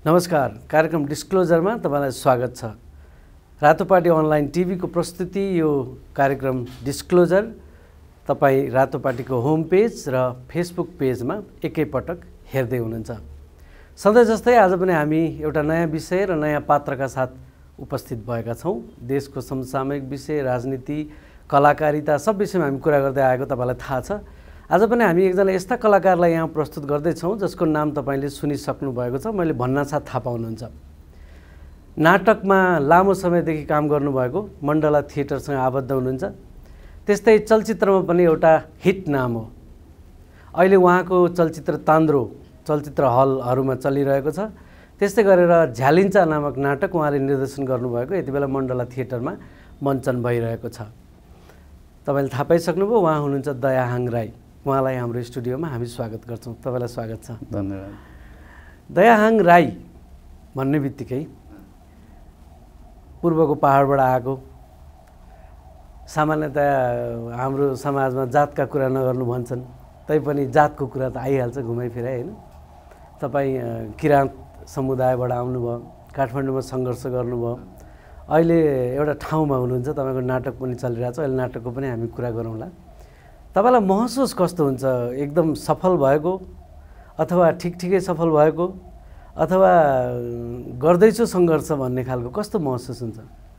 नमस्कार, कार्यक्रम डिस्क्लोजरमा तपाईलाई स्वागत छ। रातोपाटी अनलाइन टिभीको प्रस्तुति यो कार्यक्रम डिस्क्लोजर तपाई रातोपाटीको होम पेज र फेसबुक पेजमा एकैपटक हेर्दै हुनुहुन्छ। सधैँ जस्तै आज पनि हामी एउटा नयाँ विषय र नयाँ पात्रका साथ उपस्थित भएका छौँ। देशको समसामयिक विषय, राजनीति, कलाकारिता सब विषयमा हामी कुरा गर्दै आएको तपाईलाई थाहा छ। आज पनि हामी एकजना यस्ता कलाकारलाई यहाँ प्रस्तुत गर्दैछौँ जसको नाम तपाईँले सुनिसक्नु भएको छ। मैले भन्नासाथ थाहा पाउनुहुन्छ। नाटकमा लामो समयदेखि काम गर्नुभएको, मण्डला थिएटरसँग आबद्ध हुनुहुन्छ। त्यस्तै चलचित्रमा पनि एउटा हिट नाम हो। अहिले उहाँको चलचित्र तान्द्रो चलचित्र हलहरूमा चलिरहेको छ। त्यस्तै गरेर झ्यालिन्चा नामक नाटक उहाँले निर्देशन गर्नुभएको यति बेला मण्डला थिएटरमा मञ्चन भइरहेको छ। तपाईँले थाहा पाइसक्नुभयो, उहाँ हुनुहुन्छ दयाहाङ राई। उहाँलाई हाम्रो स्टुडियोमा हामी स्वागत गर्छौँ। तपाईँलाई स्वागत छ। धन्यवाद। दयाहाङ राई भन्ने बित्तिकै पूर्वको पहाडबाट आएको, सामान्यतया हाम्रो समाजमा जातका कुरा नगर्नु भन्छन्, तैपनि जातको कुरा त आइहाल्छ घुमाइफिराइ, होइन? तपाईँ किराँत समुदायबाट आउनुभयो, काठमाडौँमा सङ्घर्ष गर्नुभयो, अहिले एउटा ठाउँमा हुनुहुन्छ, तपाईँको नाटक पनि चलिरहेछ। अहिले नाटकको पनि हामी कुरा गरौँला। तपाईलाई महसुस कस्तो हुन्छ? एकदम सफल भएको अथवा ठिकै सफल भएको अथवा गर्दैछु सङ्घर्ष भन्ने खालको कस्तो महसुस हुन्छ?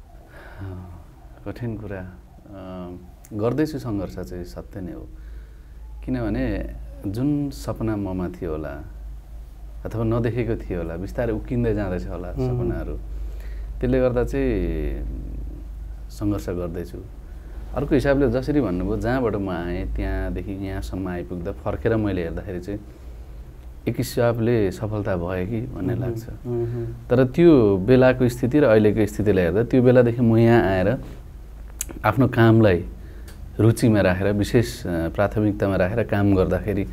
कठिन कुरा। गर्दैछु सङ्घर्ष चाहिँ सत्य नै हो। किनभने जुन सपना ममा थियो होला अथवा नदेखेको थियो होला, बिस्तारै उकिँदै जाँदैछ होला सपनाहरू, त्यसले गर्दा चाहिँ सङ्घर्ष गर्दैछु। अर्को हिसाबले जसरी भन्नुभयो, जहाँबाट म आएँ त्यहाँदेखि यहाँसम्म आइपुग्दा फर्केर मैले हेर्दाखेरि चाहिँ एक हिसाबले सफलता भयो कि भन्ने लाग्छ। तर त्यो बेलाको स्थिति र अहिलेको स्थितिलाई हेर्दा त्यो बेलादेखि म यहाँ आएर आफ्नो कामलाई रुचिमा राखेर, विशेष प्राथमिकतामा राखेर काम गर्दाखेरि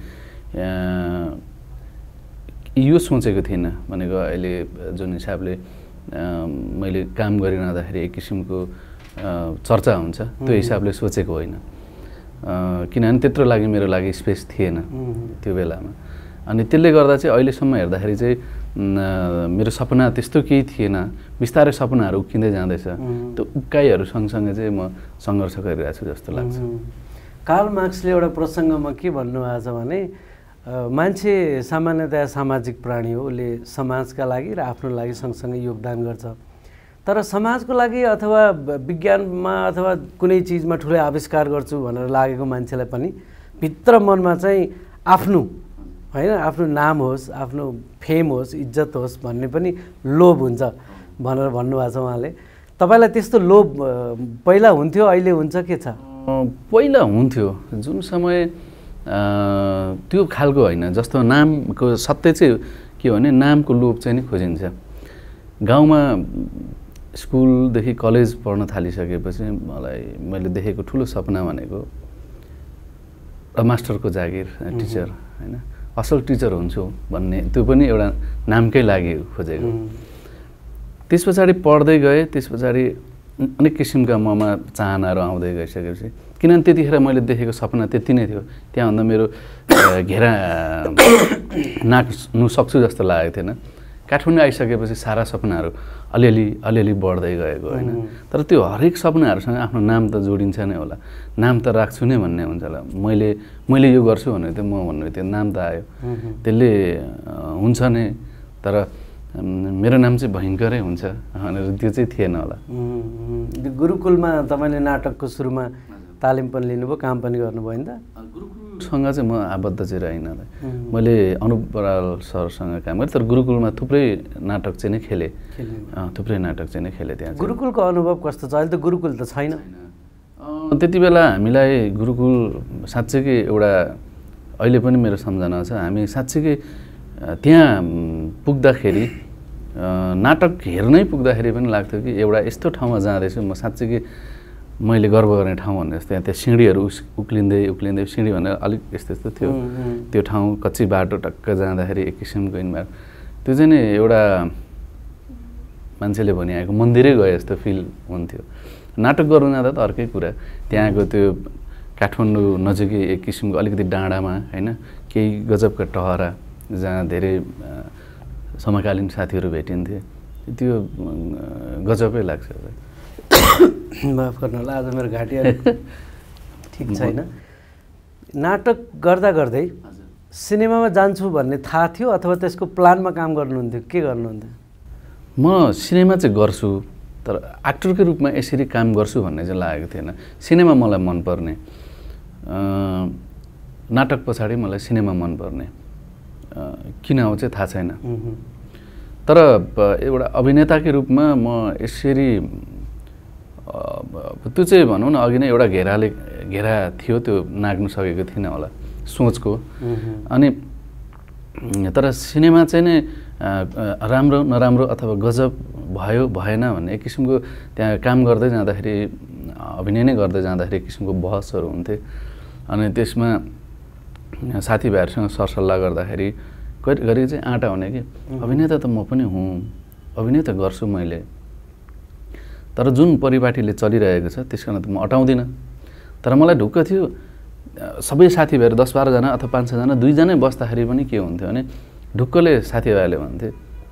यो सोचेको थिइनँ। भनेको अहिले जुन हिसाबले मैले काम गरिरहँदाखेरि एक किसिमको चर्चा हुन्छ, त्यो हिसाबले सोचेको होइन। किनभने त्यत्रो लागि मेरो लागि स्पेस थिएन त्यो बेलामा। अनि त्यसले गर्दा चाहिँ अहिलेसम्म हेर्दाखेरि चाहिँ मेरो सपना त्यस्तो केही थिएन। बिस्तारै सपनाहरू उक्किँदै जाँदैछ। त्यो उक्काइहरू सँगसँगै चाहिँ म सङ्घर्ष गरिरहेको छु जस्तो लाग्छ। कार्ल मार्क्सले एउटा प्रसङ्गमा के भन्नुभएको छ भने, मान्छे सामान्यतया सामाजिक प्राणी हो। उसले समाजका लागि र आफ्नो लागि सँगसँगै योगदान गर्छ। तर समाजको लागि अथवा विज्ञानमा अथवा कुनै चिजमा ठुलो आविष्कार गर्छु भनेर लागेको मान्छेलाई पनि भित्र मनमा चाहिँ आफ्नो, होइन, आफ्नो नाम होस्, आफ्नो फेम होस्, इज्जत होस् भन्ने पनि लोभ हुन्छ भनेर भन्नुभएको छ उहाँले। तपाईँलाई त्यस्तो लोभ पहिला हुन्थ्यो, अहिले हुन्छ, के छ? पहिला हुन्थ्यो। जुन समय त्यो खालको होइन। जस्तो नामको सत्य चाहिँ के हो भने नामको लोभ चाहिँ नि खोजिन्छ। गाउँमा स्कुलदेखि कलेज पढ्न थालिसकेपछि मैले देखेको ठुलो सपना भनेको मास्टरको जागिर, टिचर, होइन, असल टिचर हुन्छु भन्ने, त्यो पनि एउटा नामकै लागि खोजेको। त्यस पछाडि पढ्दै गएँ। त्यस पछाडि अनेक किसिमका ममा चाहनाहरू आउँदै गइसकेपछि, किनभने त्यतिखेर मैले देखेको सपना त्यति नै थियो। त्यहाँभन्दा मेरो घेरा नाच्नु सक्छु जस्तो लागेको थिएन। काठमाडौँ आइसकेपछि सारा सपनाहरू अलिअलि बढ्दै गएको, होइन। तर त्यो हरेक सपनाहरूसँग आफ्नो नाम त जोडिन्छ नै होला। नाम त राख्छु नै भन्ने हुन्छ होला। मैले यो गर्छु भनेर त्यो म भन्नु त्यो नाम त आयो, त्यसले हुन्छ नै। तर मेरो नाम चाहिँ भयङ्करै हुन्छ भनेर त्यो चाहिँ थिएन होला। गुरुकुलमा तपाईँले नाटकको सुरुमा तालिम पनि लिनुभयो, काम पनि गर्नुभयो नि त? गुरुकुलसँग चाहिँ म आबद्ध चाहिँ रहेन। मैले अनुप बराल सरसँग काम गरेँ, तर गुरुकुलमा थुप्रै नाटक चाहिँ नै खेलेँ। थुप्रै नाटक चाहिँ नै खेलेँ त्यहाँ। गुरुकुलको अनुभव कस्तो छ? अहिले त गुरुकुल त छैन। त्यति बेला हामीलाई गुरुकुल साँच्चैकै एउटा, अहिले पनि मेरो सम्झना छ, हामी साँच्चैकै त्यहाँ पुग्दाखेरि, नाटक हेर्नै पुग्दाखेरि पनि लाग्थ्यो कि एउटा यस्तो ठाउँमा जाँदैछु म, साँच्चैकै मैले गर्व गर्ने ठाउँ भन्ने जस्तो। त्यहाँ सिँढीहरू उक्लिँदै सिँढी भनेर अलिक यस्तो थियो त्यो ठाउँ। कच्ची बाटो टक्क जाँदाखेरि एक किसिमको इन्भाइरोमेन्ट, त्यो चाहिँ नि एउटा मान्छेले भनिआएको मन्दिरै गए जस्तो फिल हुन्थ्यो। नाटक गर्नु जाँदा त अर्कै कुरा। त्यहाँको त्यो काठमाडौँ नजिकै एक किसिमको अलिकति डाँडामा, होइन, केही गजबका टहरा जहाँ धेरै समकालीन साथीहरू भेटिन्थे, त्यो गजबै लाग्छ। माफ गर्नु होला, आज मेरो घाँटी अलिक ठिक छैन। नाटक गर्दा गर्दै सिनेमामा जान्छु भन्ने थाहा थियो अथवा त्यसको प्लानमा काम गर्नुहुन्थ्यो, के गर्नुहुन्थ्यो? म सिनेमा चाहिँ गर्छु, तर एक्टरकै रूपमा यसरी काम गर्छु भन्ने चाहिँ लागेको थिएन। सिनेमा मलाई मनपर्ने, नाटक पछाडि मलाई सिनेमा मनपर्ने, किन हो चाहिँ थाहा छैन। तर एउटा अभिनेताकै रूपमा म यसरी त्यो चाहिँ भनौँ न अघि नै एउटा घेरा थियो, त्यो नाग्नु सकेको थिइनँ होला सोचको। अनि तर सिनेमा चाहिँ नै राम्रो नराम्रो अथवा गजब भयो भएन भन्ने एक किसिमको त्यहाँ काम गर्दै जाँदाखेरि, अभिनय नै गर्दै जाँदाखेरि एक किसिमको बहसहरू हुन्थे। अनि त्यसमा साथीभाइहरूसँग सरसल्लाह गर्दाखेरि घरि चाहिँ आँटा हुने कि अभिनेता त म पनि हुँ, अभिनय त गर्छु मैले, तर जुन परिपाटीले चलिरहेको छ त्यस कारण त म अटाउँदिनँ। तर मलाई ढुक्क थियो, सबै साथीभाइहरू 10-12 जना अथवा 5-6 जना 2 जनै बस्दाखेरि पनि के हुन्थ्यो भने ढुक्कले साथीभाइले भन्थे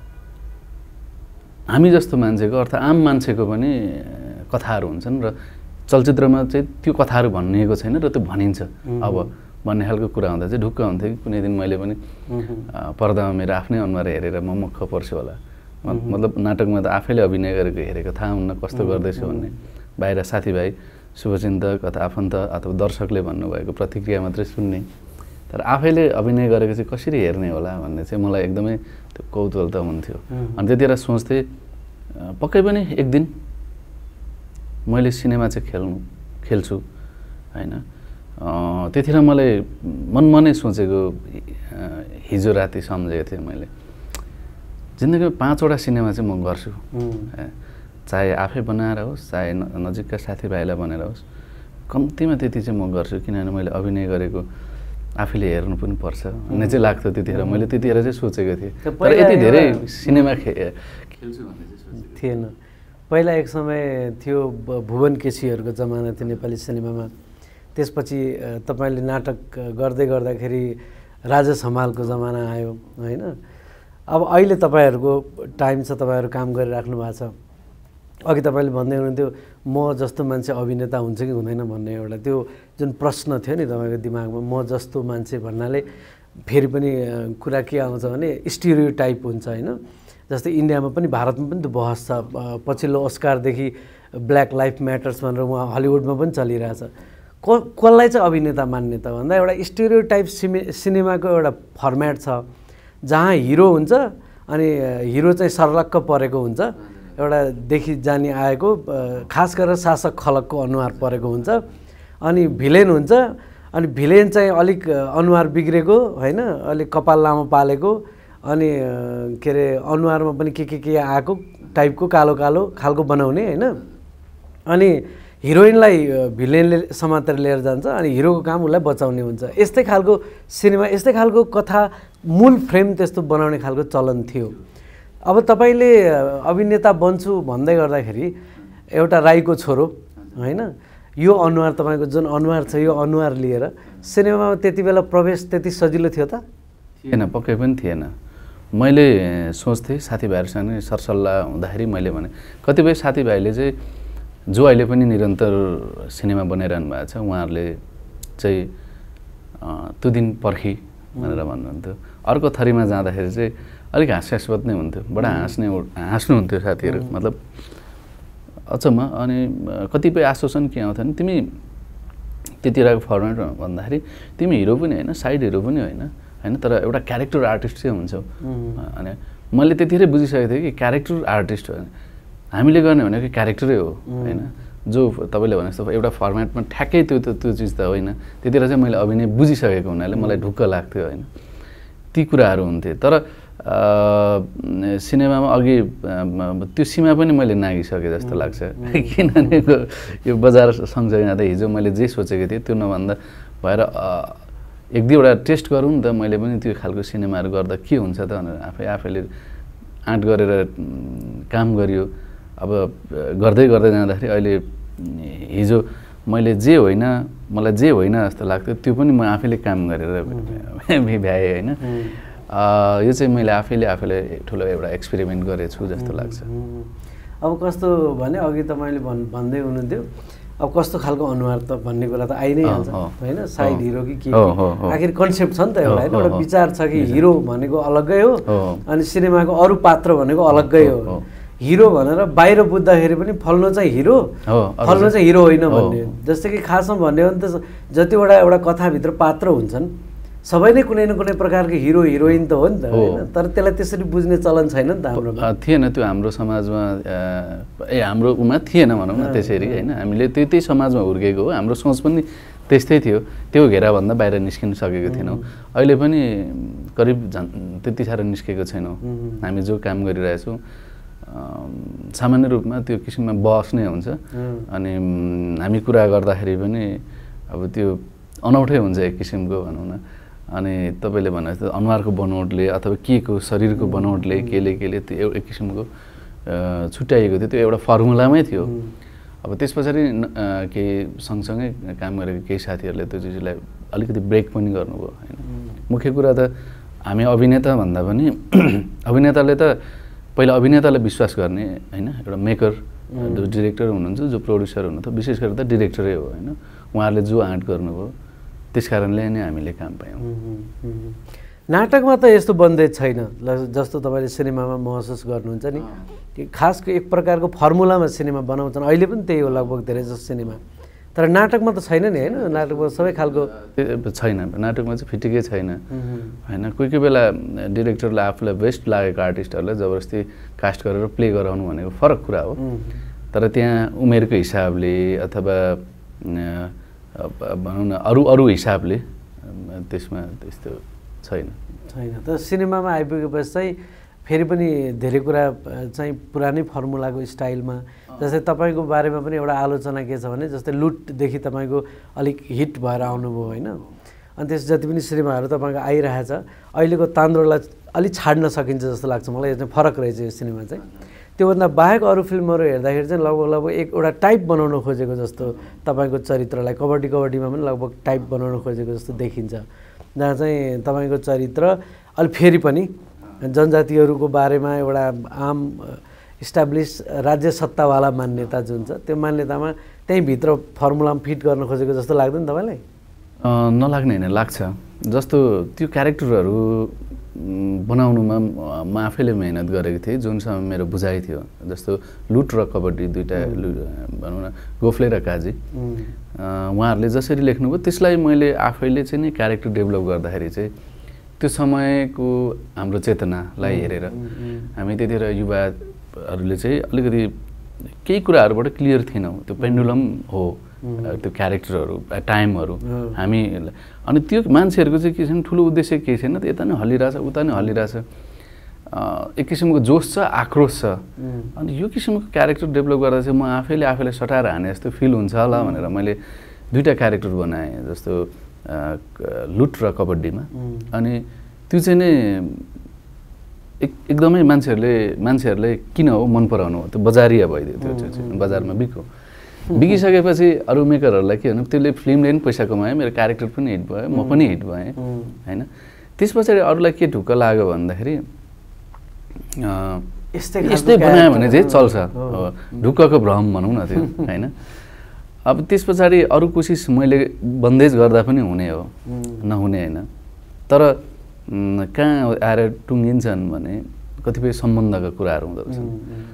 हामी जस्तो मान्छेको अर्थात् आम मान्छेको पनि कथाहरू हुन्छन् र चलचित्रमा चाहिँ त्यो कथाहरू भनिएको छैन र त्यो भनिन्छ अब भन्ने खालको कुरा हुँदा चाहिँ ढुक्क हुन्थ्यो कि कुनै दिन मैले पनि पर्दामा मेरो आफ्नै अनुहार हेरेर म मक्ख पर्छु होला। मतलब नाटकमा त आफैले अभिनय गरेको हेरेको थाहा हुन्न कस्तो गर्दैछु भन्ने, बाहिर साथीभाइ शुभचिन्तक अथवा आफन्त अथवा दर्शकले भन्नुभएको प्रतिक्रिया मात्रै सुन्ने, तर आफैले अभिनय गरेको चाहिँ कसरी हेर्ने होला भन्ने चाहिँ मलाई एकदमै त्यो कौतूहलता हुन्थ्यो। अनि त्यतिखेर सोच्थेँ पक्कै पनि एक दिन मैले सिनेमा चाहिँ खेल्छु होइन। त्यतिखेर मलाई मनमा नै सोचेको, हिजो राति सम्झेको थिएँ मैले, जिन्दगीमा 5वटा सिनेमा चाहिँ म गर्छु, चाहे आफै बनाएर होस् चाहे नजिकका साथीभाइलाई भनेर होस्, कम्तीमा त्यति चाहिँ म गर्छु। किनभने मैले अभिनय गरेको आफैले हेर्नु पनि पर्छ भन्ने चाहिँ लाग्थ्यो त्यतिखेर। मैले त्यतिखेर चाहिँ सोचेको थिएँ, तर यति धेरै सिनेमा खेल्छु भन्ने चाहिँ सोचेको थिएन। पहिला एक समय थियो भुवन केसीहरूको जमाना थियो नेपाली सिनेमामा, त्यसपछि तपाईँले नाटक गर्दै गर्दाखेरि राजेश हमालको जमाना आयो होइन। अब अहिले तपाईँहरूको टाइम छ, तपाईँहरू काम गरिराख्नु भएको छ। अघि तपाईँले भन्दै हुनुहुन्थ्यो म जस्तो मान्छे अभिनेता हुन्छ कि हुँदैन भन्ने एउटा त्यो जुन प्रश्न थियो नि तपाईँको दिमागमा, म जस्तो मान्छे भन्नाले फेरि पनि कुरा के आउँछ भने स्टिरियोटाइप हुन्छ होइन। जस्तै इन्डियामा पनि भारतमा पनि त्यो बहस छ, पछिल्लो अस्कारदेखि ब्ल्याक लाइफ म्याटर्स भनेर उहाँ हलिउडमा पनि चलिरहेछ। कसलाई चाहिँ अभिनेता मान्ने त भन्दा एउटा स्टिरियोटाइप सिनेमाको एउटा फर्मेट छ जहाँ हिरो हुन्छ अनि हिरो चाहिँ सर्लक्क परेको हुन्छ, एउटा देखि जानी आएको खास गरेर शासक खलकको अनुहार परेको हुन्छ, अनि भिलेन हुन्छ अनि भिलेन चाहिँ अलिक अनुहार बिग्रेको होइन, अलिक कपाल लामो पालेको अनि के अरे अनुहारमा पनि के आएको टाइपको कालो कालो खालको बनाउने होइन। अनि हिरोइनलाई भिलेनले समातेर लिएर जान्छ अनि हिरोको काम उसलाई बचाउने हुन्छ। यस्तै खालको सिनेमा, यस्तै खालको कथा, मूल फ्रेम त्यस्तो बनाउने खालको चलन थियो। अब तपाईँले अभिनेता बन्छु भन्दै गर्दाखेरि एउटा राईको छोरो होइन, यो अनुहार तपाईँको जुन अनुहार छ यो अनुहार लिएर सिनेमामा त्यति बेला प्रवेश त्यति सजिलो थियो त? थिएन, पक्कै पनि थिएन। मैले सोच्थेँ साथीभाइहरूसँग सरसल्लाह हुँदाखेरि मैले भने कतिपय साथीभाइले चाहिँ जो अहिले पनि निरन्तर सिनेमा बनाइरहनु भएको छ उहाँहरूले चाहिँ त्यो दिन पर्खी भनेर भन्नुहुन्थ्यो। अर्को थरीमा जाँदाखेरि चाहिँ अलिक हास्यास्पद नै हुन्थ्यो, बडा हाँस्नुहुन्थ्यो साथीहरू, मतलब अचम्म। अनि कतिपय आश्वासन के आउँथ्यो भने तिमी त्यतिखेरको फर्मेटमा भन्दाखेरि तिमी हिरो पनि होइन, साइड हिरो पनि होइन, तर एउटा क्यारेक्टर आर्टिस्ट चाहिँ हुन्छौ। अनि मैले त्यतिखेरै बुझिसकेको थिएँ कि क्यारेक्टर आर्टिस्ट हो भने हामीले गर्ने भनेको क्यारेक्टरै हो होइन, जो तपाईँले भने जस्तो एउटा फर्मेटमा ठ्याक्कै त्यो चिज त होइन। त्यतिखेर चाहिँ मैले अभिनय बुझिसकेको हुनाले मलाई ढुक्क लाग्थ्यो होइन, ती कुराहरू हुन्थे। तर सिनेमामा अघि त्यो सीमा पनि मैले नागिसकेँ जस्तो लाग्छ। किनभने यो बजार सँगसँगै जाँदा हिजो मैले जे सोचेको थिएँ त्यो नभन्दा भएर एक दुईवटा टेस्ट गरौँ नि त, मैले पनि त्यो खालको सिनेमाहरू गर्दा के हुन्छ त भनेर आफैले आँट गरेर काम गरियो। अब गर्दै जाँदाखेरि अहिले हिजो मैले मलाई जे होइन जस्तो लाग्थ्यो त्यो पनि म आफैले काम गरेर भ्याएँ होइन। यो चाहिँ मैले आफैले ठुलो एउटा एक्सपेरिमेन्ट गरेछु जस्तो लाग्छ। अब कस्तो भने अघि तपाईँले भन्दै हुनुहुन्थ्यो अब कस्तो खालको अनुहार त भन्ने कुरा त आइ नै हाल्छ होइन, साइड हिरो कि के आखिर कन्सेप्ट छ नि त एउटा होइन, एउटा विचार छ कि हिरो भनेको अलग्गै हो अनि सिनेमाको अरू पात्र भनेको अलग्गै हो। हिरो भनेर बाहिर बुझ्दाखेरि पनि फल्नु चाहिँ हिरो फल्नु चाहिँ हिरो होइन भन्ने, जस्तै कि खासमा भन्यो भने त जतिवटा एउटा कथाभित्र पात्र हुन्छन् सबै नै कुनै न कुनै प्रकारको हिरो हिरोइन त हो नि त होइन, तर त्यसलाई त्यसरी बुझ्ने चलन छैन नि त हाम्रो थिएन त्यो हाम्रो समाजमा हाम्रोमा थिएन भनौँ न त्यसरी होइन, हामीले त्यही समाजमा हुर्केको हो, हाम्रो सोच पनि त्यस्तै थियो, त्यो घेराभन्दा बाहिर निस्किन सकेको थिएनौँ। अहिले पनि करिब त्यति साह्रो निस्केको छैनौँ, हामी जो काम गरिरहेछौँ सामान्य रूपमा त्यो किसिममा बहस नै हुन्छ अनि हामी कुरा गर्दाखेरि पनि अब त्यो अनौठै हुन्छ एक किसिमको भनौँ न। अनि तपाईँले भने जस्तो अनुहारको बनोटले अथवा के को शरीरको बनोटले केले त्यो एक किसिमको छुट्याइएको थियो, त्यो एउटा फर्मुलामै थियो। अब त्यस पछाडि केही सँगसँगै काम गरेको केही साथीहरूले त्यो चिजलाई अलिकति ब्रेक पनि गर्नुभयो होइन। मुख्य कुरा त हामी अभिनेता भन्दा पनि अभिनेताले त पहिला अभिनेतालाई विश्वास गर्ने होइन, एउटा मेकर जो डिरेक्टर हुनुहुन्छ जो प्रड्युसर हुनुहुन्छ विशेष गरेर त डिरेक्टरै हो होइन, उहाँहरूले जो आँट गर्नुभयो त्यस कारणले नै हामीले काम पायौँ। नाटकमा त यस्तो बन्देज छैन जस्तो तपाईँले सिनेमामा महसुस गर्नुहुन्छ नि, खास एक प्रकारको फर्मुलामा सिनेमा बनाउँछन्, अहिले पनि त्यही हो लगभग धेरै जस्तो सिनेमा, तर नाटकमा त छैन नि होइन, नाटकमा सबै खालको छैन, नाटकमा चाहिँ फिटिकै छैन होइन। कोही कोही बेला डिरेक्टरले आफूलाई बेस्ट लागेको आर्टिस्टहरूलाई जबरजस्ती कास्ट गरेर प्ले गराउनु भनेको फरक कुरा हो, तर त्यहाँ उमेरको हिसाबले अथवा भनौँ न अरू हिसाबले त्यसमा त्यस्तो छैन। तर सिनेमामा आइपुगेपछि चाहिँ फेरि पनि धेरै कुरा चाहिँ पुरानै फर्मुलाको स्टाइलमा, जस्तै तपाईँको बारेमा पनि एउटा आलोचना के छ भने जस्तै लुटदेखि तपाईँको अलिक हिट भएर आउनुभयो होइन, अनि त्यस जति पनि सिनेमाहरू तपाईँको आइरहेछ अहिलेको तान्द्रोलाई अलिक छाड्न सकिन्छ जस्तो लाग्छ मलाई, यो चाहिँ फरक रहेछ यो सिनेमा चाहिँ। त्योभन्दा बाहेक अरू फिल्महरू हेर्दाखेरि चाहिँ लगभग एउटा टाइप बनाउन खोजेको जस्तो तपाईँको चरित्रलाई कबड्डीमा पनि लगभग टाइप बनाउन खोजेको जस्तो देखिन्छ, जहाँ चाहिँ तपाईँको चरित्र अलि फेरि पनि जनजातिहरूको बारेमा एउटा आम इस्टाब्लिस राज्य सत्तावाला मान्यता जुन छ त्यो मान्यतामा त्यहीँभित्र फर्मुलामा फिट गर्न खोजेको जस्तो लाग्दैन तपाईँलाई? नलाग्ने होइन, लाग्छ। जस्तो त्यो क्यारेक्टरहरू बनाउनुमा म आफैले मेहनत गरेको थिएँ, जुन समय मेरो बुझाइ थियो। जस्तो लुट र कबड्डी दुईवटा भनौँ न गोफले र काजी उहाँहरूले जसरी लेख्नुभयो त्यसलाई मैले आफैले चाहिँ नि क्यारेक्टर डेभलप गर्दाखेरि चाहिँ त्यो समयको हाम्रो चेतनालाई हेरेर हामी त्यतिखेर युवाहरूले चाहिँ अलिकति केही कुराहरूबाट क्लियर थिएनौँ, त्यो पेन्डुलम हो त्यो क्यारेक्टरहरू टाइमहरू हामी, अनि त्यो मान्छेहरूको चाहिँ के छैन ठुलो उद्देश्य केही छैन, यता नै हल्लिरहेछ उता नै हल्लिरहेछ, एक किसिमको जोस छ आक्रोश छ, अनि यो किसिमको क्यारेक्टर डेभलप गर्दा चाहिँ म आफैले सटाएर हाने जस्तो फिल हुन्छ होला भनेर मैले दुईवटा क्यारेक्टर बनाएँ जस्तो लुट र कबड्डीमा। अनि त्यो चाहिँ नै एकदमै मान्छेहरूले किन हो मन पराउनु हो, त्यो बजारिया भइदियो, त्यो चाहिँ बजारमा बिकिसकेपछि अरू मेकरहरूलाई के भन्नु त्यसले फिल्मले पनि पैसा कमायो, मेरो क्यारेक्टर पनि हिट भयो, म पनि हिट भएँ होइन। त्यस पछाडि अरूलाई के ढुक्क लाग्यो भन्दाखेरि यस्तै बनायो भने चाहिँ चल्छ, ढुक्कको भ्रम भनौँ न त्यो होइन। अब त्यस पछाडि अरू कोसिस मैले बन्देज गर्दा पनि हुने हो नहुने होइन, तर कहाँ आएर टुङ्गिन्छन् भने कतिपय सम्बन्धका कुराहरू हुँदो रहेछन्।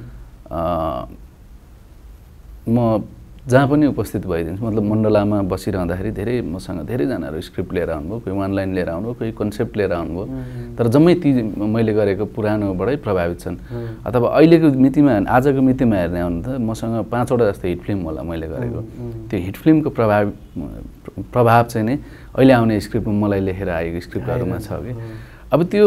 म जहाँ पनि उपस्थित भइदिन्छु, मतलब मण्डलामा बसिरहँदाखेरि धेरै मसँग धेरैजनाहरू स्क्रिप्ट लिएर आउनुभयो, कोही वान लाइन लिएर आउनुभयो, कोही कन्सेप्ट लिएर आउनुभयो, तर जम्मै ती मैले गरेको पुरानोबाटै प्रभावित छन्। अथवा अहिलेको मितिमा आजको मितिमा हेर्ने हो भने त मसँग 5वटा जस्तो हिट फिल्म होला मैले गरेको, त्यो हिट फिल्मको प्रभाव चाहिँ नै अहिले आउने स्क्रिप्टमा मलाई लेखेर आएको स्क्रिप्टहरूमा छ कि। अब त्यो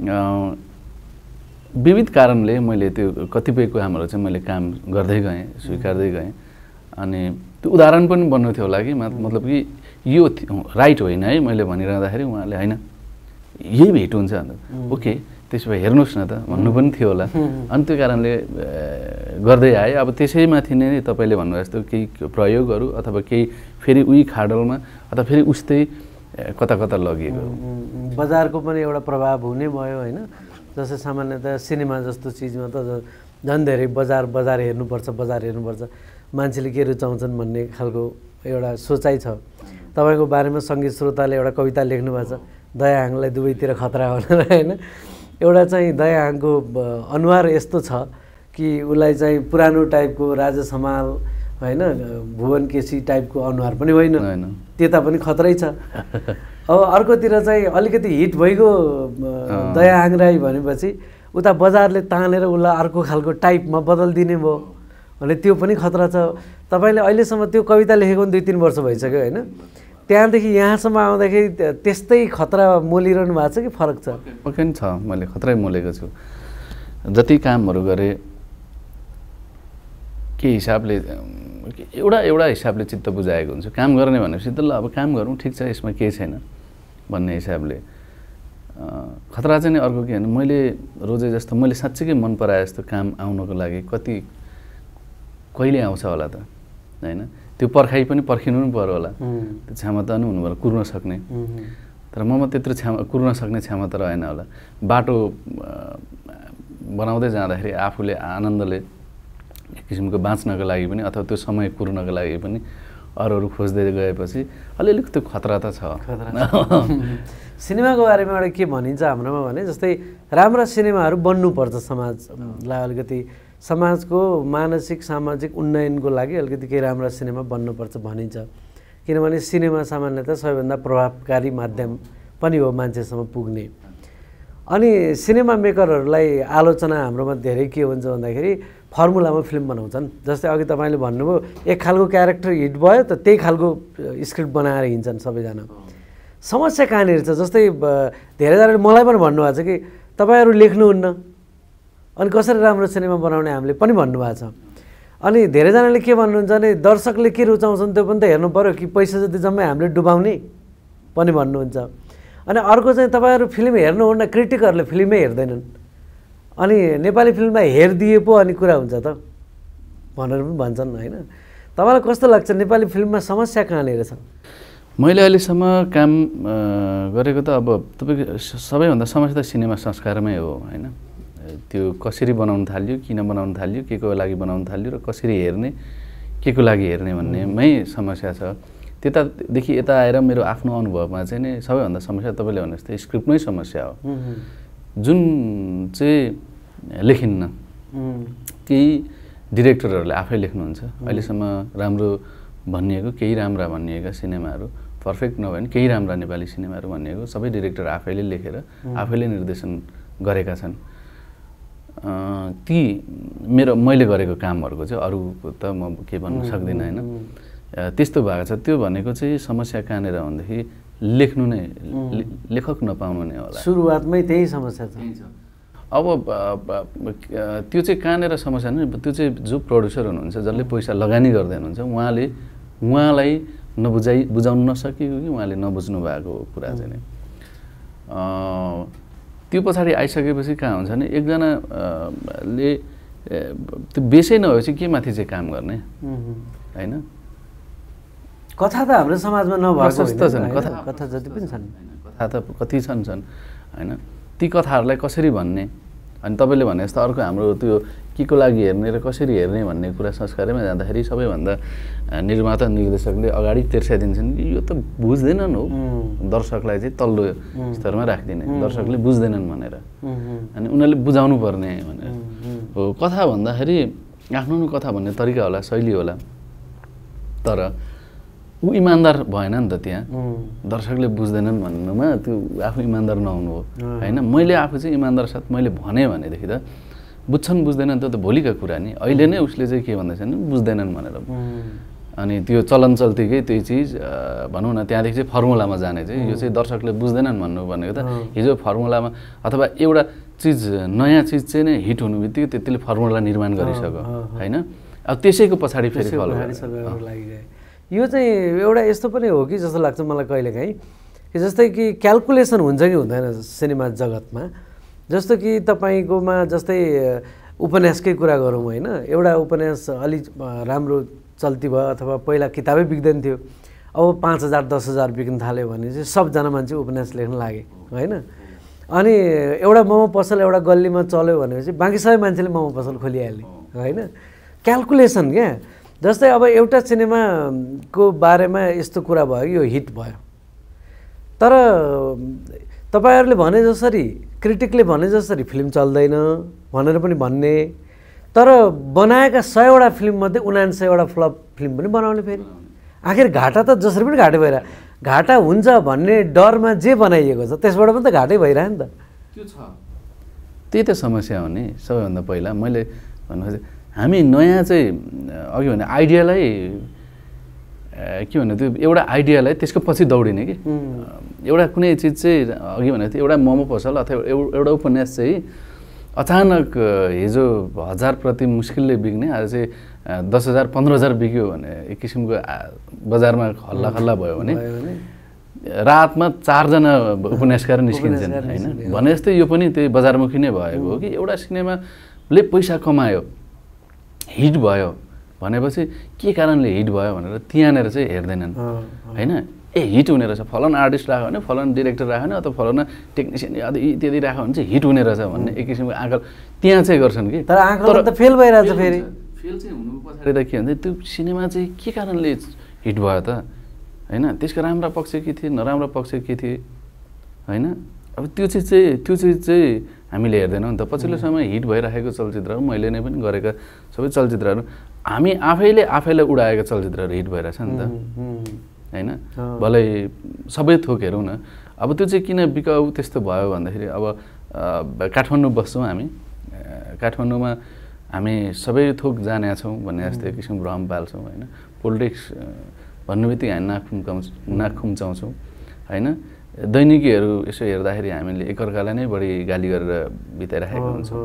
विविध कारणले मैले त्यो कतिपय कुराहरू चाहिँ मैले काम गर्दै गएँ, स्वीकार्दै गएँ, अनि त्यो उदाहरण पनि बन्नु थियो होला कि मतलब कि यो राइट होइन है मैले भनिरहँदाखेरि उहाँले होइन यही हिट हुन्छ ओके त्यसो भए हेर्नुहोस् न त भन्नु पनि थियो होला, अनि त्यो कारणले गर्दै आएँ। अब त्यसैमाथि नै तपाईँले भन्नुभयो जस्तो केही प्रयोगहरू अथवा केही फेरि उही खाडलमा अथवा फेरि उस्तै कता कता लगिएको। बजारको पनि एउटा प्रभाव हुने भयो होइन। जस्तै सामान्यतया सिनेमा जस्तो चिजमा त झन् धेरै बजार हेर्नुपर्छ, मान्छेले के रुचाउँछन् भन्ने खालको एउटा सोचाइ छ। तपाईँको बारेमा सङ्गीत श्रोताले एउटा कविता लेख्नु भएको छ, दयाहाङलाई दुवैतिर खतरा भनेर होइन। एउटा चाहिँ दयाहाङको अनुहार यस्तो छ कि उसलाई चाहिँ पुरानो टाइपको राजा समाल होइन भुवन केसी टाइपको अनुहार पनि होइन, त्यता पनि खतरै छ। अब अर्कोतिर चाहिँ अलिकति हिट भइगयो दयाहाङ राई भनेपछि उता बजारले तानेर उसलाई अर्को खालको टाइपमा बदलिदिने भयो भने त्यो पनि खतरा छ। तपाईँले अहिलेसम्म त्यो कविता लेखेको पनि 2-3 वर्ष भइसक्यो होइन। त्यहाँदेखि यहाँसम्म आउँदाखेरि त्यस्तै खतरा मोलिरहनु भएको छ कि फरक छ? पक्कै पनि छ, मैले खतरै मोलेको छु। जति कामहरू गरेँ के हिसाबले एउटा हिसाबले चित्त बुझाएको हुन्छ। काम गर्ने भनेपछि त ल अब काम गरौँ, ठिक छ, यसमा केही छैन भन्ने हिसाबले। खतरा चाहिँ नि अर्को के होइन, मैले रोजे जस्तो मैले साँच्चीकै मन पराए जस्तो काम आउनको लागि कहिले आउँछ होला त होइन। त्यो पर्खाइ पनि पर्खिनु पनि पर्यो होला, त्यो क्षमता पनि हुनु पर्यो कुर्न सक्ने। तर ममा त्यत्रो कुर्न सक्ने क्षमता रहेन होला। बाटो बनाउँदै जाँदाखेरि आफूले आनन्दले एक किसिमको बाँच्नको लागि पनि अथवा त्यो समय कुर्नको लागि पनि अरू खोज्दै गएपछि अलिअलि त्यो खतरा त छ। सिनेमाको बारेमा एउटा के भनिन्छ हाम्रोमा भने जस्तै राम्रा सिनेमाहरू बन्नुपर्छ, समाजलाई अलिकति समाजको मानसिक सामाजिक उन्नयनको लागि अलिकति केही राम्रा सिनेमा बन्नुपर्छ भनिन्छ। किनभने सिनेमा सामान्यतः सबैभन्दा प्रभावकारी माध्यम पनि हो मान्छेसम्म पुग्ने। अनि सिनेमा मेकरहरूलाई आलोचना हाम्रोमा धेरै के हुन्छ भन्दाखेरि फर्मुलामा फिल्म बनाउँछन्। जस्तै अघि तपाईँले भन्नुभयो एक खालको क्यारेक्टर हिट भयो त त्यही खालको स्क्रिप्ट बनाएर हिँड्छन् सबैजना। समस्या कहाँनिर छ? जस्तै धेरैजनाले मलाई पनि भन्नुभएको छ कि तपाईँहरू लेख्नुहुन्न अनि कसरी राम्रो सिनेमा बनाउने हामीले पनि भन्नुभएको छ। अनि धेरैजनाले के भन्नुहुन्छ भने दर्शकले के रुचाउँछन् त्यो पनि त हेर्नु पऱ्यो कि पैसा जति जम्मै हामीले डुबाउने पनि भन्नुहुन्छ। अनि अर्को चाहिँ तपाईँहरू फिल्म हेर्नुहुन्न, क्रिटिकहरूले फिल्मै हेर्दैनन्, अनि नेपाली फिल्ममा हेरिदिए पो अनि कुरा हुन्छ त भनेर पनि भन्छन् होइन। तपाईँलाई कस्तो लाग्छ नेपाली फिल्ममा समस्या कहाँनिर छ? मैले अहिलेसम्म काम गरेको त अब तपाईँको सबैभन्दा समस्या त सिनेमा संस्कारमै हो होइन। त्यो कसरी बनाउन थाल्यो, किन बनाउन थाल्यो, के को लागि बनाउन थाल्यो र कसरी हेर्ने, के को लागि हेर्ने भन्नेमै समस्या छ। त्यतादेखि यता आएर मेरो आफ्नो अनुभवमा चाहिँ नि सबैभन्दा समस्या तपाईँले भने जस्तै स्क्रिप्टमै समस्या हो, जुन चाहिँ लेखिन्न। केही डिरेक्टरहरूले आफै लेख्नुहुन्छ। अहिलेसम्म राम्रो भनिएको केही राम्रा भनिएका सिनेमाहरू, पर्फेक्ट नभए पनि केही राम्रा नेपाली सिनेमाहरू भनिएको सबै डिरेक्टर आफैले लेखेर आफैले निर्देशन गरेका छन्। ती मैले गरेको कामहरूको चाहिँ अरूको त म के भन्नु सक्दिनँ होइन। त्यस्तो भएको छ। त्यो भनेको चाहिँ समस्या कहाँनिर भनेदेखि लेख्नु नै लेखक नपाउनु नै होला। सुरुवातमै त्यही समस्या छ। अब त्यो चाहिँ कहाँनिर समस्या नि, त्यो चाहिँ जो प्रड्युसर हुनुहुन्छ जसले पैसा लगानी गर्दै हुनुहुन्छ उहाँलाई बुझाउन नसकेको कि उहाँले नबुझ्नु भएको कुरा चाहिँ नि त्यो पछाडि आइसकेपछि कहाँ हुन्छ भने एकजनाले त्यो बेसै नभएपछि के माथि चाहिँ काम गर्ने होइन। कथा त हाम्रो समाजमा नभएको छन्, कथा जति पनि छन्, कथा त कति छन् होइन। ती कथाहरूलाई कसरी भन्ने, अनि तपाईँले भने जस्तो अर्को हाम्रो त्यो के को लागि हेर्ने र कसरी हेर्ने भन्ने कुरा संस्कारमा जाँदाखेरि सबैभन्दा निर्माता निर्देशकले अगाडि तेर्साइदिन्छन् कि यो त बुझ्दैनन् हो, दर्शकलाई चाहिँ तल्लो स्तरमा राखिदिने, दर्शकले बुझ्दैनन् भनेर, अनि उनीहरूले बुझाउनु पर्ने भनेर हो। कथा भन्दाखेरि आफ्नो कथा भन्ने तरिका होला, शैली होला, तर ऊ इमान्दार भएन नि त। त्यहाँ दर्शकले बुझ्दैनन् भन्नुमा त्यो आफू इमान्दार नहुनु हो होइन। मैले आफू चाहिँ इमान्दार साथ मैले भने भनेदेखि त बुझ्छन् बुझ्दैनन् त भोलिका कुरा नि। अहिले नै उसले चाहिँ के भन्दैछ भने बुझ्दैनन् भनेर, अनि त्यो चलन चल्तीकै त्यही चिज भनौँ न, त्यहाँदेखि चाहिँ फर्मुलामा जाने चाहिँ यो चाहिँ दर्शकले बुझ्दैनन् भन्नु भनेको त हिजो फर्मुलामा अथवा एउटा चिज नयाँ चिज चाहिँ नै हिट हुनु बित्तिकै त्यतिले फर्मुला निर्माण गरिसक्यो होइन। अब त्यसैको पछाडि फेरि फलो यो चाहिँ एउटा यस्तो पनि हो कि जस्तो लाग्छ मलाई कहिलेकाहीँ कि जस्तै कि क्यालकुलेसन हुन्छ कि हुँदैन सिनेमा जगतमा। जस्तो कि तपाईँकोमा जस्तै उपन्यासकै कुरा गरौँ होइन, एउटा उपन्यास अलि राम्रो चल्ती भयो अथवा पहिला किताबै बिग्दैन थियो, अब 5,000 10,000 बिक्न थाल्यो भने चाहिँ सबजना मान्छे उपन्यास लेख्न लागे होइन। अनि एउटा मोमो पसल एउटा गल्लीमा चल्यो भनेपछि बाँकी सबै मान्छेले मोमो पसल खोलिहाल्ने होइन। क्यालकुलेसन क्या। जस्तै अब एउटा सिनेमाको बारेमा यस्तो कुरा भयो कि यो हिट भयो, तर तपाईँहरूले भने जसरी क्रिटिकले भने जसरी फिल्म चल्दैन भनेर पनि भन्ने, तर बनाएका 100वटा फिल्ममध्ये 79वटा फ्लप फिल्म पनि बनाउने। फेरि आखिर घाटा त जसरी पनि घाटै भइरह, घाटा हुन्छ भन्ने डरमा जे बनाइएको छ त्यसबाट पनि त घाटै भइरह्यो नि त। त्यो छ, त्यही त समस्या हो नि। सबैभन्दा पहिला मैले भन्नु हामी नयाँ चाहिँ अघि भने आइडियालाई के भन्नु त्यो एउटा आइडियालाई त्यसको पछि दौडिने कि एउटा कुनै चिज चाहिँ अघि भने थियो एउटा मोमो पसल अथवा एउटा उपन्यास चाहिँ अचानक हिजो 1000 प्रति मुस्किलले बिक्ने आज चाहिँ 10,000 15,000 बिक्यो भने एक किसिमको बजारमा हल्ला खल्ला भयो भने रातमा 4 जना उपन्यासकार निस्किन्छन् होइन भने जस्तै यो पनि त्यही बजारमुखी नै भएको हो कि एउटा सिनेमाले पैसा कमायो हिट भयो भनेपछि के कारणले हिट भयो भनेर त्यहाँनिर चाहिँ हेर्दैनन् होइन। ए हिट हुने रहेछ फलाना आर्टिस्ट राख्यो भने फलाना डिरेक्टर राख्यो भने अथवा फलाना टेक्निसियन इत्यादि राख्यो भने चाहिँ हिट हुने रहेछ भन्ने एक किसिमको आँकल त्यहाँ चाहिँ गर्छन् कि। तर आँकलन त फेल भइरहेछ। फेरि फेल चाहिँ हुनु पछाडि त के भन्छ त्यो सिनेमा चाहिँ के कारणले हिट भयो त होइन, त्यसको राम्रा पक्ष के थिए नराम्रा पक्ष के थिए होइन। अब त्यो चिज चाहिँ हामीले हेर्दैनौँ नि त। पछिल्लो समय हिट भइरहेको चलचित्रहरू मैले नै पनि गरेका सबै चलचित्रहरू हामी आफैलाई उडाएका चलचित्रहरू हिट भइरहेछ नि त होइन। भलै सबै थोक हेरौँ न। अब त्यो चाहिँ किन बिकाउ त्यस्तो भयो भन्दाखेरि अब काठमाडौँ बस्छौँ हामी, काठमाडौँमा हामी सबै थोक जाने छौँ भन्ने जस्तै एक किसिमको भ्रम पाल्छौँ होइन। पोलिटिक्स भन्नु बित्तिकै हामी नाक खुम्चाउँछौँ होइन। दैनिकीहरू यसो हेर्दाखेरि हामीले एकअर्कालाई नै बढी गाली गरेर बिताइराखेको हुन्छौँ।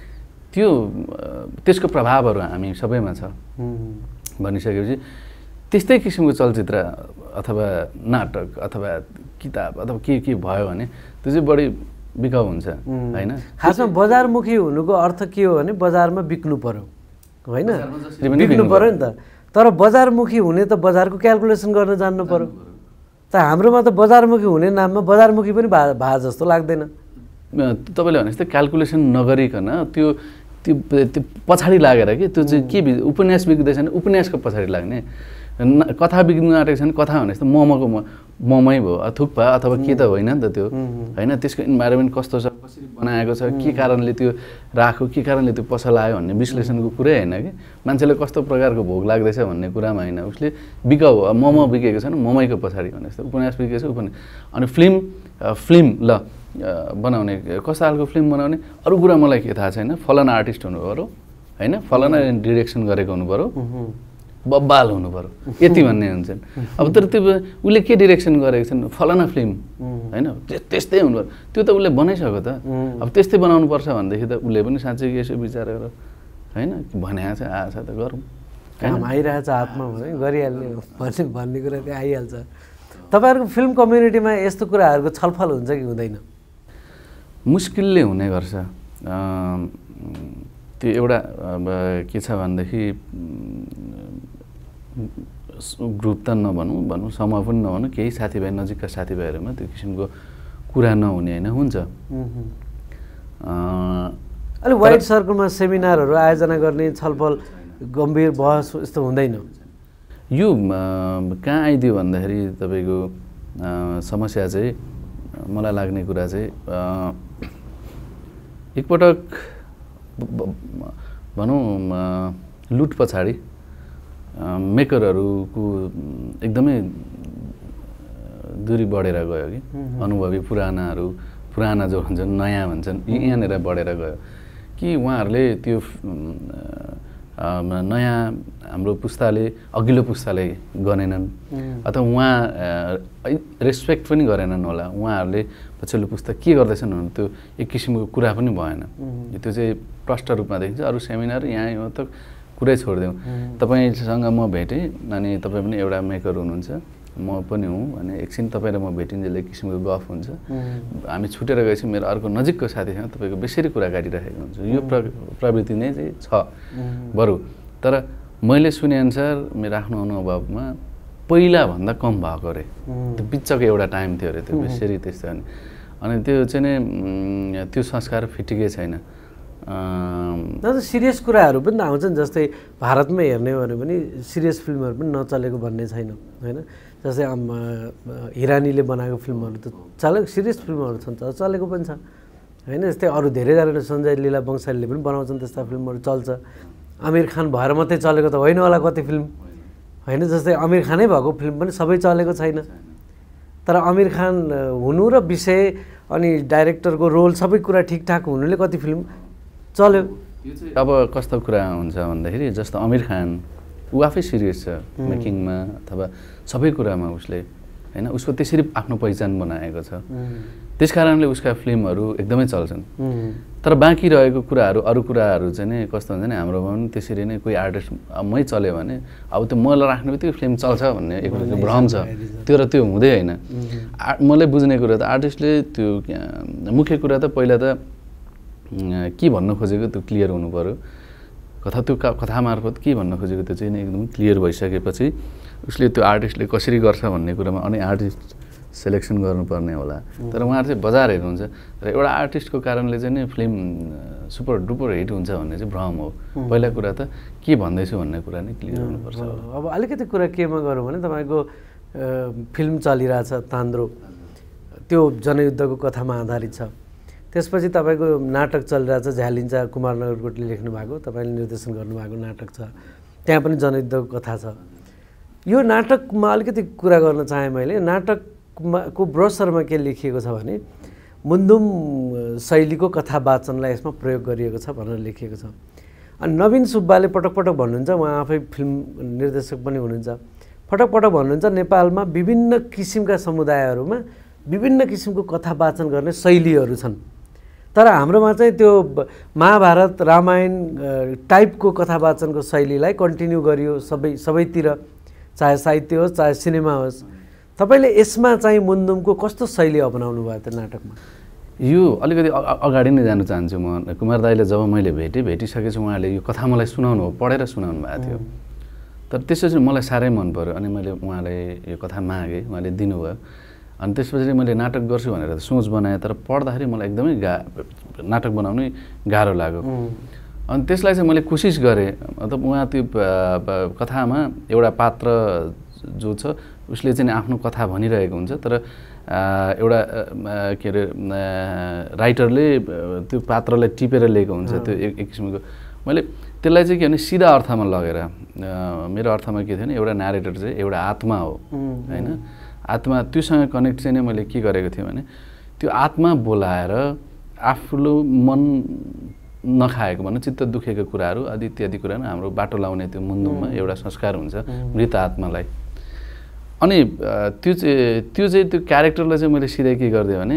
त्यसको प्रभावहरू हामी सबैमा छ भनिसकेपछि त्यस्तै किसिमको चलचित्र अथवा नाटक अथवा किताब अथवा के भयो भने त्यो चाहिँ बढी बिकाउ हुन्छ होइन। खासमा बजारमुखी हुनुको अर्थ के हो भने बजारमा बिक्नु पर्यो होइन, बिक्नु पर्यो नि त। तर बजारमुखी हुने त बजारको क्यालकुलेसन गर्न जान्नु पर्यो। त हाम्रोमा त बजारमुखी हुने नाममा बजारमुखी पनि भए जस्तो लाग्दैन। तपाईँले भने जस्तै क्यालकुलेसन नगरिकन त्यो पछाडि लागेर कि त्यो चाहिँ के उपन्यास बिग्दैछ भने उपन्यासको पछाडि लाग्ने, कथा बिग्नु आँटेको छ भने कथा भने जस्तो मोमै भयो थुक्पा अथवा के त होइन नि त त्यो होइन। त्यसको इन्भाइरोमेन्ट कस्तो छ, कसरी बनाएको छ, के कारणले त्यो राख्यो, के कारणले त्यो पसल आयो भन्ने विश्लेषणको कुरै होइन कि। मान्छेले कस्तो प्रकारको भोग लाग्दैछ भन्ने कुरामा होइन, उसले बिकाउ मोमो बिकेको छ भने मोमैको पछाडि भने जस्तो उपन्यास बिकेको छ उपन्यास। अनि फिल्म ल बनाउने कस्तो खालको फिल्म बनाउने अरू कुरा मलाई के थाहा छैन। फलाना आर्टिस्ट हुनु पऱ्यो होइन, फलाना डिरेक्सन गरेको हुनु पऱ्यो, बब्बाल हुनु पऱ्यो यति भन्ने हुन्छन्। अब तर त्यो उसले के डिरेक्सन गरेको छन् फलाना फिल्म होइन त्यस्तै हुनु पऱ्यो, त्यो त उसले बनाइसक्यो त। अब त्यस्तै बनाउनु पर्छ भनेदेखि त उसले पनि साँच्चै यसो विचार गरेर होइन भनेको छ आएछ त गरौँ, काम आइरहेछ हातमा भने गरिहाल्ने भन्ने कुरा चाहिँ आइहाल्छ। तपाईँहरूको फिल्म कम्युनिटीमा यस्तो कुराहरूको छलफल हुन्छ कि हुँदैन? मुस्किलले हुने गर्छ। त्यो एउटा के छ भनेदेखि ग्रुप त भनौँ समूह पनि नभनौँ, केही साथीभाइ नजिकका साथीभाइहरूमा त्यो किसिमको कुरा नहुने होइन हुन्छ। अलिक वाइड सर्कलमा सेमिनारहरू आयोजना गर्ने छलफल गम्भीर बहस यस्तो हुँदैन? यो कहाँ आइदियो भन्दाखेरि तपाईँको समस्या चाहिँ मलाई लाग्ने कुरा चाहिँ एकपटक भनौँ लुट पछाडि मेकरहरूको एकदमै दूरी बढेर गयो कि। अनुभवी पुराना जो भन्छन् नयाँ भन्छन् यहाँनिर बढेर गयो कि उहाँहरूले त्यो नयाँ हाम्रो पुस्ताले अघिल्लो पुस्ताले गरेनन् अथवा उहाँ रेस्पेक्ट पनि गरेनन् होला। उहाँहरूले पछिल्लो पुस्ता के गर्दैछन् भने त्यो एक किसिमको कुरा पनि भएन। त्यो चाहिँ प्रष्ट रूपमा देखिन्छ। अरू सेमिनार यहाँ त कुरै छोडिदिउँ। तपाईँसँग म भेटेँ अनि तपाईँ पनि एउटा मेकर हुनुहुन्छ, म पनि हुँ भने एकछिन तपाईँ र म भेटिन्जेल एक किसिमको गफ हुन्छ। हामी छुटेर गएपछि मेरो अर्को नजिकको साथीसँग तपाईँको बेसरी कुरा काटिरहेको हुन्छ। यो प्रवृत्ति नै चाहिँ छ बरु। तर मैले सुनेअनुसार मेरो आफ्नो अनुभवमा पहिलाभन्दा कम भएको अरे त्यो बिचको एउटा टाइम थियो अरे त्यो बेसरी त्यस्तो अनि त्यो चाहिँ नि त्यो संस्कार फिटिकै छैन सिरियस कुराहरू पनि त आउँछन् जस्तै भारतमा हेर्ने हो भने सिरियस फिल्महरू पनि नचलेको भन्ने छैन होइन जस्तै हिरानीले बनाएको फिल्महरू त चलेको सिरियस फिल्महरू छन् चलेको पनि छ होइन यस्तै अरू धेरैजना सञ्जय लीला बंशालीले पनि बनाउँछन् त्यस्ता फिल्महरू चल्छ आमिर खान भएर मात्रै चलेको त होइन होला कति फिल्म होइन जस्तै आमिर खानै भएको फिल्म पनि सबै चलेको छैन तर आमिर खान हुनु र विषय अनि डाइरेक्टरको रोल सबै कुरा ठिकठाक हुनुले कति फिल्म चल्यो अब कस्तो कुरा हुन्छ भन्दाखेरि जस्तो आमिर खान ऊ आफै सिरियस छ मेकिङमा अथवा सबै कुरामा उसले होइन उसको त्यसरी आफ्नो पहिचान बनाएको छ त्यस कारणले उसका फिल्महरू एकदमै चल्छन् तर बाँकी रहेको कुराहरू अरू कुराहरू चाहिँ नि कस्तो हुन्छ नि हाम्रोमा पनि त्यसरी नै कोही आर्टिस्ट मै चल्यो भने अब त्यो मलाई राख्ने बित्तिकै फिल्म चल्छ भन्ने एक प्रकारको भ्रम छ त्यो हुँदै होइन मलाई बुझ्ने कुरा त आर्टिस्टले त्यो मुख्य कुरा त पहिला त के भन्न खोजेको त्यो क्लियर हुनु पर्यो त्यो कथा मार्फत के भन्न खोजेको त्यो चाहिँ एकदम क्लियर भइसकेपछि उसले त्यो आर्टिस्टले कसरी गर्छ भन्ने कुरामा अनि आर्टिस्ट सेलेक्सन गर्नुपर्ने होला तर उहाँहरू चाहिँ बजार हेर्नुहुन्छ र एउटा आर्टिस्टको कारणले चाहिँ नि फिल्म सुपर डुपर हिट हुन्छ भन्ने चाहिँ भ्रम हो पहिला कुरा त के भन्दैछु भन्ने कुरा नै क्लियर हुनुपर्छ अब अलिकति कुरा केमा गरौँ भने तपाईँको फिल्म चलिरहेछ तान्द्रो त्यो जनयुद्धको कथामा आधारित छ त्यसपछि तपाईँको नाटक चलिरहेछ झ्यालिन्छ कुमार नगरकोटले लेख्नु भएको तपाईँले निर्देशन गर्नुभएको नाटक छ त्यहाँ पनि जनयुद्धको कथा छ यो नाटकमा अलिकति कुरा गर्न चाहेँ मैले नाटकको ब्रोसरमा के लेखिएको छ भने मुन्दुम शैलीको कथा वाचनलाई यसमा प्रयोग गरिएको छ भनेर लेखिएको छ अनि नवीन सुब्बाले पटक पटक भन्नुहुन्छ उहाँ आफै फिल्म निर्देशक पनि हुनुहुन्छ पटक पटक भन्नुहुन्छ नेपालमा विभिन्न किसिमका समुदायहरूमा विभिन्न किसिमको कथा वाचन गर्ने शैलीहरू छन् तर हाम्रोमा चाहिँ त्यो महाभारत रामायण टाइपको कथा वाचनको शैलीलाई कन्टिन्यू गरियो सबैतिर चाहे साहित्य होस् चाहे सिनेमा होस् तपाईँले यसमा चाहिँ मुन्दुमको कस्तो शैली अपनाउनु भयो त्यो नाटकमा यो अलिकति अगाडि नै जान चाहन्छु म कुमार दाइले जब मैले भेटिसकेपछि उहाँले यो कथा मलाई पढेर सुनाउनु भएको थियो तर त्यसपछि मलाई साह्रै मन पर्यो अनि मैले उहाँलाई यो कथा मागेँ उहाँले दिनुभयो अनि त्यसपछि मैले नाटक गर्छु भनेर सोच बनाएँ तर पढ्दाखेरि मलाई एकदमै नाटक बनाउनै गाह्रो लाग्यो अनि त्यसलाई चाहिँ मैले कोसिस गरेँ मतलब उहाँ त्यो कथामा एउटा पात्र जो छ उसले चाहिँ आफ्नो कथा भनिरहेको हुन्छ तर एउटा के अरे राइटरले त्यो पात्रलाई टिपेर लिएको हुन्छ त्यो एक किसिमको मैले त्यसलाई चाहिँ के भने सिधा अर्थमा लगेर मेरो अर्थमा के थियो भने एउटा न्यारेटर चाहिँ एउटा आत्मा हो होइन आत्मा त्योसँग कनेक्ट चाहिँ नै मैले के गरेको थिएँ भने त्यो आत्मा बोलाएर आफ्नो मन नखाएको भनौँ चित्त दुखेको कुराहरू आदि इत्यादि कुराहरू हाम्रो बाटो लाउने त्यो मुन्दुममा एउटा संस्कार हुन्छ मृत आत्मालाई अनि त्यो चाहिँ त्यो क्यारेक्टरलाई चाहिँ मैले सिधै के गरिदिएँ भने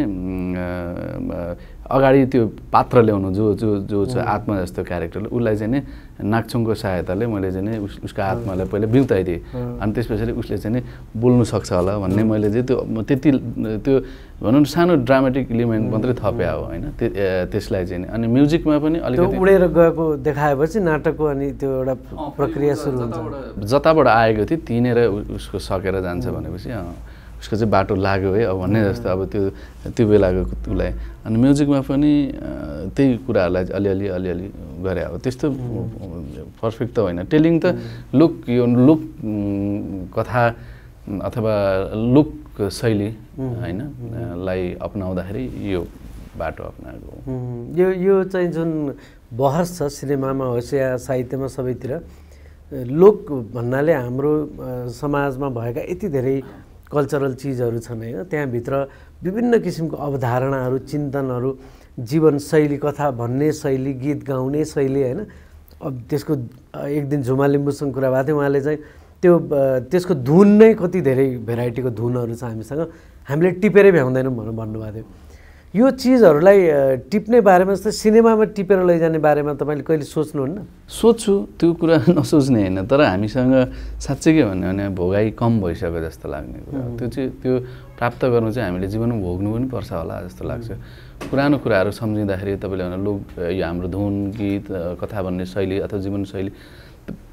अगाडि त्यो पात्र ल्याउनु जो छ आत्मा जस्तो क्यारेक्टरले उसलाई चाहिँ नि नागचुङको सहायताले मैले चाहिँ नि उसको आत्मालाई पहिला बिउताइदिएँ अनि त्यस पछाडि उसले चाहिँ नि बोल्नु सक्छ होला भन्ने मैले चाहिँ त्यो भनौँ न सानो ड्रामेटिक इलिमेन्ट मात्रै थप्या हो होइन त्यसलाई चाहिँ नि अनि म्युजिकमा पनि अलिकति उडेर गएको देखाएपछि नाटकको अनि त्यो एउटा प्रक्रिया सुरु हुन्छ जताबाट आएको थियो तिनेर उसको सकेर जान्छ भनेपछि उसको चाहिँ बाटो लाग्यो है अब भन्ने जस्तो अब त्यो बेलाको उसलाई अनि म्युजिकमा पनि त्यही कुराहरूलाई अलिअलि गरे अब त्यस्तो पर्फेक्ट त होइन टेलिङ त यो लोक कथा अथवा लोक शैली होइन लाई अपनाउँदाखेरि यो बाटो अपनाएको यो चाहिँ जुन बहस छ सिनेमामा होस् या साहित्यमा सबैतिर लोक भन्नाले हाम्रो समाजमा भएका यति धेरै कल्चरल चिजहरू छन् होइन त्यहाँभित्र विभिन्न किसिमको अवधारणाहरू चिन्तनहरू जीवनशैली कथा भन्ने शैली गीत गाउने शैली होइन अब त्यसको एक दिन झुमा लिम्बूसँग कुरा भएको थियो उहाँले चाहिँ त्यसको धुन नै कति धेरै भेराइटीको धुनहरू छ हामीसँग हामीले टिपेरै भ्याउँदैनौँ भनेर भन्नुभएको थियो यो चिजहरूलाई टिप्ने बारेमा जस्तै सिनेमामा टिपेर लैजाने बारेमा तपाईँले कहिले सोच्नुहुन्न सोच्छु त्यो कुरा नसोच्ने होइन तर हामीसँग साँच्चै के भन्यो भने भोगाई कम भइसक्यो जस्तो लाग्ने कुरा त्यो प्राप्त गर्नु चाहिँ हामीले जीवनमा भोग्नु पनि पर्छ होला जस्तो लाग्छ पुरानो कुराहरू सम्झिँदाखेरि तपाईँले भने लोक यो हाम्रो धुन गीत कथा भन्ने शैली अथवा जीवनशैली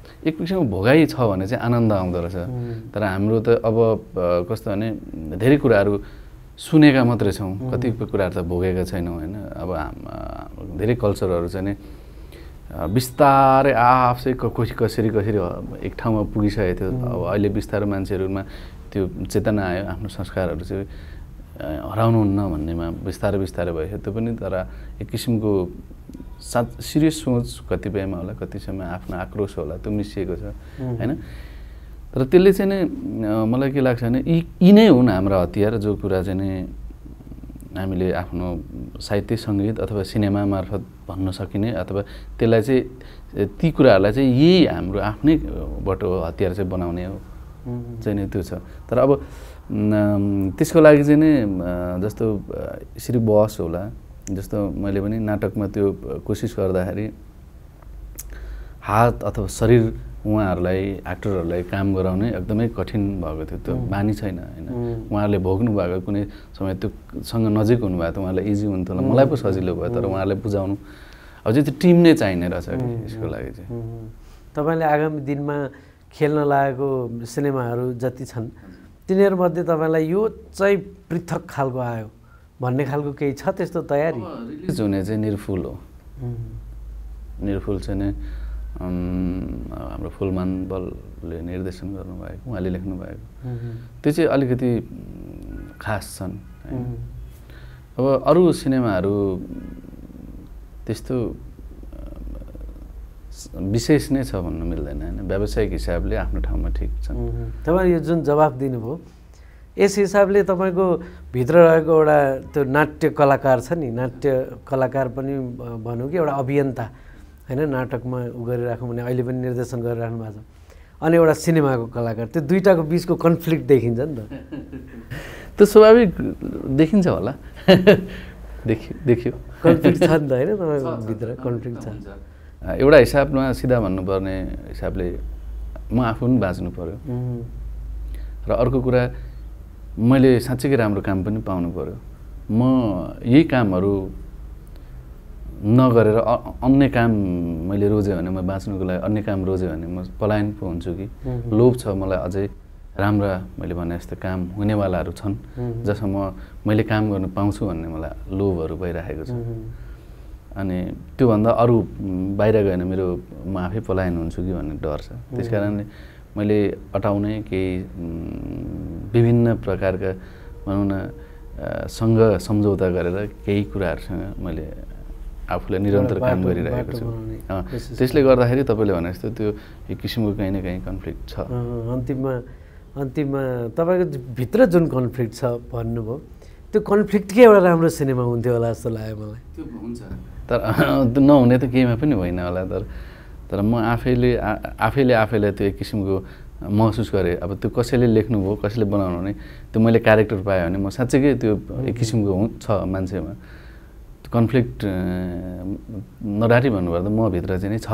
एक किसिमको भोगाइ छ भने चाहिँ आनन्द आउँदो रहेछ। तर हाम्रो त अब कस्तो भने धेरै कुराहरू सुनेका मात्रै छौँ, कतिपय कुराहरू त भोगेका छैनौँ होइन। अब धेरै कल्चरहरू चाहिँ नि बिस्तारै आफै कसरी एक ठाउँमा पुगिसकेको थियो। अब अहिले बिस्तारै मान्छेहरूमा त्यो चेतना आयो, आफ्नो संस्कारहरू चाहिँ हराउनुहुन्न भन्नेमा बिस्तारै भयो त्यो पनि। तर एक किसिमको सिरियस सोच कतिपयमा होला, कति समय आफ्नो आक्रोश होला, त्यो मिसिएको छ होइन। तर त्यसले चाहिँ नि मलाई के लाग्छ भने यी नै हुन् हाम्रा हतियार, जो कुरा चाहिँ नि हामीले आफ्नो साहित्य सङ्गीत अथवा सिनेमा मार्फत भन्न सकिने, अथवा त्यसलाई चाहिँ ती कुराहरूलाई चाहिँ यही हाम्रो आफ्नैबाट हतियार चाहिँ बनाउने हो चाहिँ नि त्यो छ। तर अब त्यसको लागि चाहिँ नि जस्तो यसरी बहस होला, जस्तो मैले पनि नाटकमा त्यो कोसिस गर्दाखेरि हात अथवा शरीर उहाँहरूलाई एक्टरहरूलाई काम गराउने एकदमै कठिन भएको थियो। त्यो बानी छैन होइन। उहाँहरूले भोग्नु भएको कुनै समय त्योसँग नजिक हुनुभएको थियो, उहाँलाई इजी हुन्थ्यो होला, मलाई पो सजिलो भयो। तर उहाँहरूलाई बुझाउनु अब चाहिँ त्यो टिम नै चाहिने रहेछ यसको लागि चाहिँ। तपाईँले आगामी दिनमा खेल्न लागेको सिनेमाहरू जति छन् तिनीहरूमध्ये तपाईँलाई यो चाहिँ पृथक खालको आयो भन्ने खालको केही छ त्यस्तो तयारी? रिलिज हुने चाहिँ निर्फुल हो। निर्फुल चाहिँ नि हाम्रो फुलमान बलले निर्देशन गर्नुभएको, उहाँले लेख्नुभएको, त्यो चाहिँ अलिकति खास छन्। अब अरू सिनेमाहरू त्यस्तो विशेष नै छ भन्नु मिल्दैन होइन। व्यावसायिक हिसाबले आफ्नो ठाउँमा ठिक छन्। तपाईँले यो जुन जवाफ दिनुभयो यस हिसाबले तपाईँको भित्र रहेको एउटा त्यो नाट्य कलाकार छ नि, नाट्य कलाकार पनि भनौँ कि एउटा अभियन्ता होइन, नाटकमा गरिराखौँ भने अहिले पनि निर्देशन गरिराख्नु भएको छ, अनि एउटा सिनेमाको कलाकार, त्यो दुईटाको बिचको कन्फ्लिक्ट देखिन्छ नि त? त्यो स्वाभाविक देखिन्छ होला। देखियो कन्फ्लिक्ट छ नि त होइन, तपाईँको भित्र कन्फ्लिक्ट छ। एउटा हिसाबमा सिधा भन्नुपर्ने हिसाबले म आफू पनि बाँच्नु पऱ्यो, र अर्को कुरा मैले साँच्चैकै राम्रो काम पनि पाउनु पऱ्यो। म यही कामहरू नगरेर अन्य काम मैले रोजेँ भने, म बाँच्नुको लागि अन्य काम रोजेँ भने म पलायन पो हुन्छु कि? लोभ छ मलाई अझै राम्रा मैले भने जस्तो काम हुनेवालाहरू छन् जसमा मैले काम गर्नु पाउँछु भन्ने मलाई लोभहरू भइरहेको छ। अनि त्योभन्दा अरू बाहिर गएन मेरो म आफै पलायन हुन्छु कि भन्ने डर छ। त्यस कारणले मैले अटाउने केही विभिन्न प्रकारका भनौँ न सँग सम्झौता गरेर केही कुराहरूसँग मैले आफूलाई निरन्तर काम गरिरहेको छु। त्यसले गर्दाखेरि तपाईँले भने जस्तो त्यो एक किसिमको कहीँ न कहीँ कन्फ्लिक्ट छ। अन्तिममा तपाईँको भित्र जुन कन्फ्लिक्ट छ भन्नुभयो, त्यो कन्फ्लिक्टकै एउटा राम्रो सिनेमा हुन्थ्यो होला जस्तो लाग्यो मलाई। त्यो हुन्छ, तर नहुने त केहीमा पनि होइन होला। तर म आफैलाई त्यो एक किसिमको महसुस गरेँ। अब त्यो कसैले लेख्नुभयो, कसैले बनाउनु भने त्यो मैले क्यारेक्टर पाएँ भने म साँच्चैकै त्यो एक किसिमको छ मान्छेमा कन्फ्लिक्ट। नडाटी भन्नुपर्दा म भित्र चाहिँ नै छ।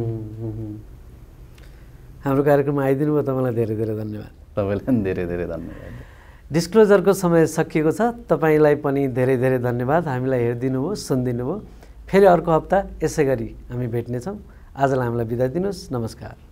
हाम्रो कार्यक्रममा आइदिनु भयो, तपाईँलाई धेरै धेरै धन्यवाद। तपाईँलाई पनि धेरै धेरै धन्यवाद। डिस्क्लोजरको समय सकिएको छ, तपाईँलाई पनि धेरै धेरै धन्यवाद। हामीलाई हेरिदिनु भयो, सुनिदिनु भयो। फेरि अर्को हप्ता यसै गरी हामी भेट्नेछौँ। आजलाई हामीलाई बिदा दिनुहोस्। नमस्कार।